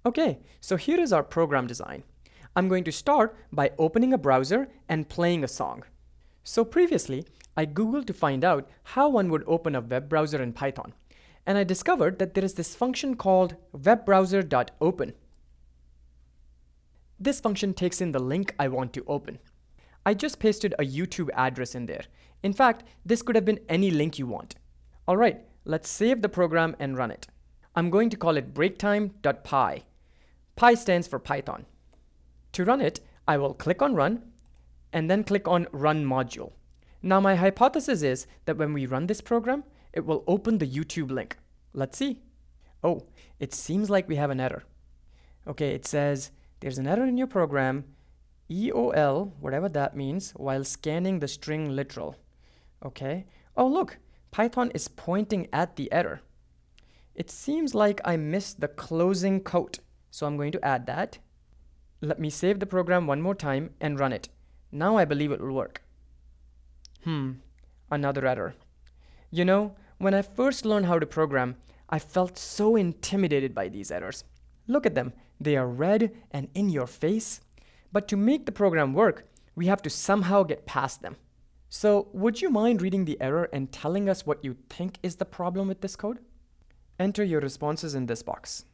Okay, so here is our program design. I'm going to start by opening a browser and playing a song. So previously, I Googled to find out how one would open a web browser in Python, and I discovered that there is this function called webbrowser.open. This function takes in the link I want to open. I just pasted a YouTube address in there. In fact, this could have been any link you want. Alright, let's save the program and run it. I'm going to call it breaktime.py. Py stands for Python. To run it, I will click on Run, and then click on Run Module. Now my hypothesis is that when we run this program, it will open the YouTube link. Let's see. Oh, it seems like we have an error. Okay, it says, there's an error in your program, EOL, whatever that means, while scanning the string literal. Okay. Oh, look, Python is pointing at the error. It seems like I missed the closing quote, so I'm going to add that. Let me save the program one more time and run it. Now I believe it will work. Another error. You know, when I first learned how to program, I felt so intimidated by these errors. Look at them. They are red and in your face. But to make the program work, we have to somehow get past them. So would you mind reading the error and telling us what you think is the problem with this code? Enter your responses in this box.